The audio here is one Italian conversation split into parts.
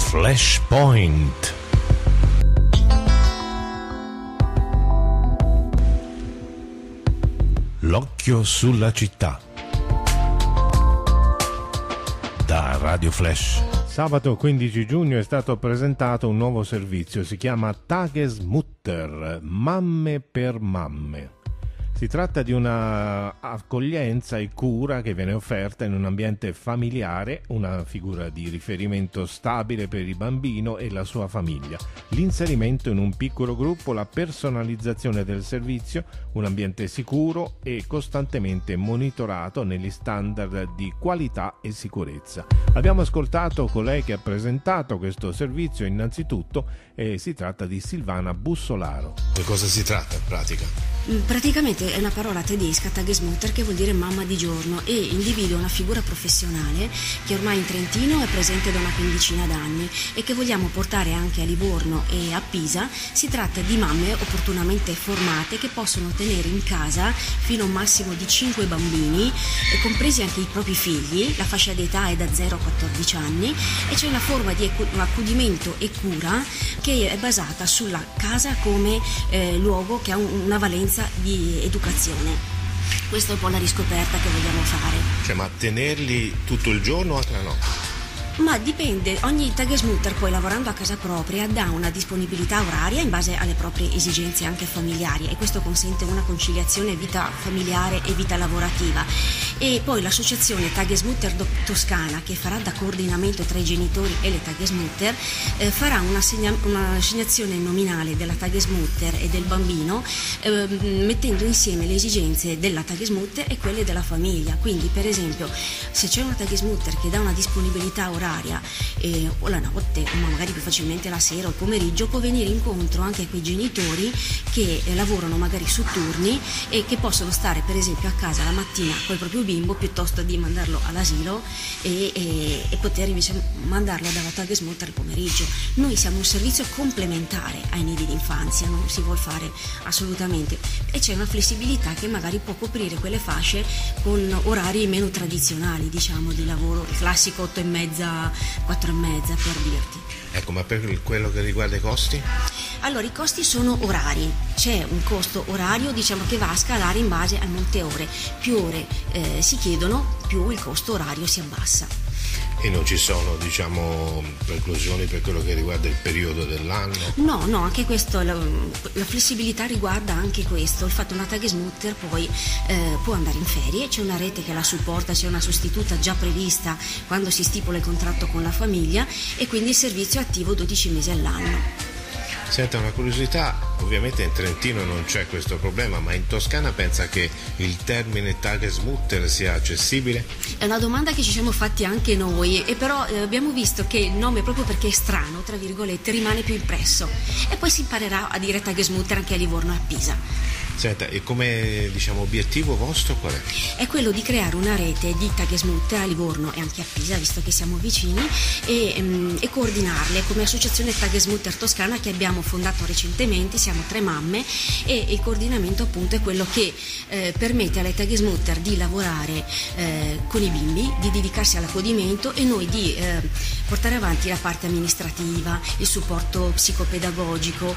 Flashpoint. L'occhio sulla città. Da Radio Flash. Sabato 15 giugno è stato presentato un nuovo servizio, si chiama Tagesmutter, mamme per mamme. Si tratta di una accoglienza e cura che viene offerta in un ambiente familiare, una figura di riferimento stabile per il bambino e la sua famiglia, l'inserimento in un piccolo gruppo, la personalizzazione del servizio, un ambiente sicuro e costantemente monitorato negli standard di qualità e sicurezza. Abbiamo ascoltato colei che ha presentato questo servizio innanzitutto e si tratta di Silvana Bussolaro. Di cosa si tratta in pratica? Praticamente è una parola tedesca, Tagesmutter, che vuol dire mamma di giorno e individua una figura professionale che ormai in Trentino è presente da una quindicina d'anni e che vogliamo portare anche a Livorno e a Pisa. Si tratta di mamme opportunamente formate che possono tenere in casa fino a un massimo di 5 bambini, compresi anche i propri figli. La fascia d'età è da 0 a 14 anni e c'è una forma di accudimento e cura che è basata sulla casa come luogo che ha una valenza di educazione. Questa è un po' la riscoperta che vogliamo fare. Cioè, ma tenerli tutto il giorno o anche la notte? Ma dipende, ogni Tagesmutter poi lavorando a casa propria dà una disponibilità oraria in base alle proprie esigenze anche familiari e questo consente una conciliazione vita familiare e vita lavorativa. E poi l'associazione Tagesmutter Toscana, che farà da coordinamento tra i genitori e le Tagesmutter, farà un'assegnazione nominale della Tagesmutter e del bambino, mettendo insieme le esigenze della Tagesmutter e quelle della famiglia. Quindi per esempio se c'è una Tagesmutter che dà una disponibilità oraria o la notte o magari più facilmente la sera o il pomeriggio, può venire incontro anche a quei genitori che lavorano magari su turni e che possono stare per esempio a casa la mattina col proprio bimbo piuttosto di mandarlo all'asilo e poter invece mandarlo dalla Tagesmutter il pomeriggio. Noi siamo un servizio complementare ai nidi d'infanzia, non si vuol fare assolutamente, e c'è una flessibilità che magari può coprire quelle fasce con orari meno tradizionali, diciamo, di lavoro, il classico 8:30 4:30 per dirti. Ecco, ma per quello che riguarda i costi? Allora, i costi sono orari, c'è un costo orario, diciamo, che va a scalare in base a molte ore. Più ore si chiedono, più il costo orario si abbassa. E non ci sono, diciamo, preclusioni per quello che riguarda il periodo dell'anno? No, anche questo, la flessibilità riguarda anche questo, il fatto che una Tagesmutter poi può andare in ferie, c'è una rete che la supporta, c'è una sostituta già prevista quando si stipula il contratto con la famiglia e quindi il servizio è attivo 12 mesi all'anno. Senta, una curiosità, ovviamente in Trentino non c'è questo problema, ma in Toscana pensa che il termine Tagesmutter sia accessibile? È una domanda che ci siamo fatti anche noi, e però abbiamo visto che il nome, proprio perché è strano, tra virgolette, rimane più impresso e poi si imparerà a dire Tagesmutter anche a Livorno e a Pisa. Senta, e come, diciamo, obiettivo vostro qual è? È quello di creare una rete di Tagesmutter a Livorno e anche a Pisa, visto che siamo vicini, e coordinarle come associazione Tagesmutter Toscana che abbiamo fondato recentemente. Siamo 3 mamme e il coordinamento appunto è quello che permette alle Tagesmutter di lavorare con i bimbi, di dedicarsi all'accudimento e noi di portare avanti la parte amministrativa, il supporto psicopedagogico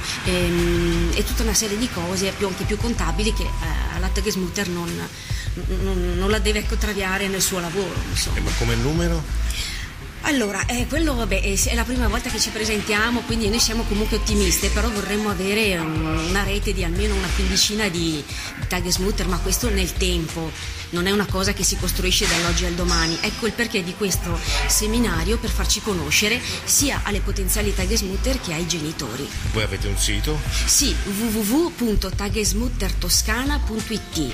e tutta una serie di cose anche più contabili che la Tagesmutter non la deve contrariare nel suo lavoro, insomma. Ma come numero? Allora, quello vabbè, è la prima volta che ci presentiamo, quindi noi siamo comunque ottimiste, però vorremmo avere una rete di almeno una quindicina di Tagesmutter, ma questo nel tempo, non è una cosa che si costruisce dall'oggi al domani. Ecco il perché di questo seminario, per farci conoscere sia alle potenziali Tagesmutter che ai genitori. Voi avete un sito? Sì, www.tagesmuttertoscana.it,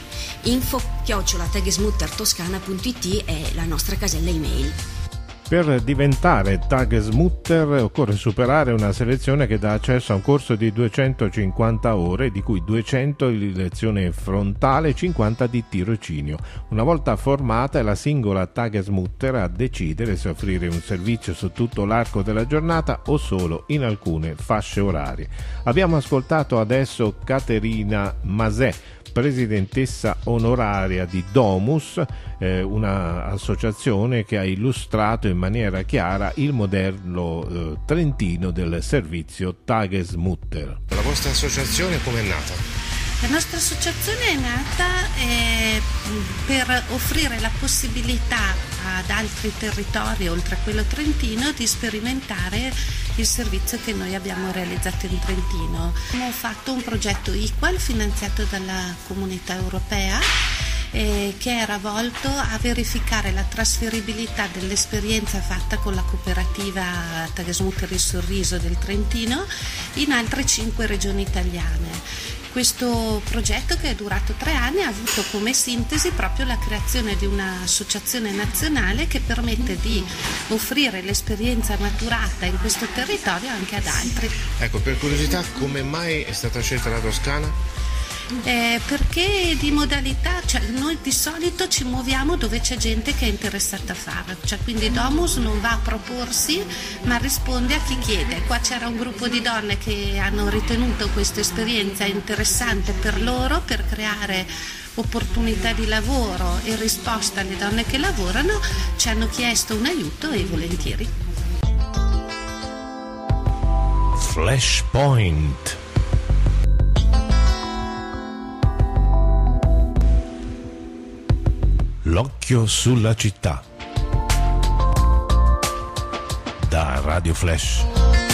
info@tagesmuttertoscana.it è la nostra casella email. Per diventare Tagesmutter occorre superare una selezione che dà accesso a un corso di 250 ore, di cui 200 di lezione frontale e 50 di tirocinio. Una volta formata è la singola Tagesmutter a decidere se offrire un servizio su tutto l'arco della giornata o solo in alcune fasce orarie. Abbiamo ascoltato adesso Caterina Masè, presidentessa onoraria di Domus, un'associazione che ha illustrato in maniera chiara il modello trentino del servizio Tagesmutter. La vostra associazione com'è nata? La nostra associazione è nata per offrire la possibilità ad altri territori, oltre a quello trentino, di sperimentare il servizio che noi abbiamo realizzato in Trentino. Abbiamo fatto un progetto Equal finanziato dalla Comunità Europea che era volto a verificare la trasferibilità dell'esperienza fatta con la cooperativa Tagesmutter Il Sorriso del Trentino in altre 5 regioni italiane. Questo progetto, che è durato 3 anni, ha avuto come sintesi proprio la creazione di un'associazione nazionale che permette di offrire l'esperienza maturata in questo territorio anche ad altri. Ecco, per curiosità, come mai è stata scelta la Toscana? Perché di modalità, cioè noi di solito ci muoviamo dove c'è gente che è interessata a fare, cioè quindi Domus non va a proporsi ma risponde a chi chiede. Qua c'era un gruppo di donne che hanno ritenuto questa esperienza interessante per loro, per creare opportunità di lavoro e risposta alle donne che lavorano, ci hanno chiesto un aiuto e volentieri. Flashpoint. L'occhio sulla città. Da Radio Flash.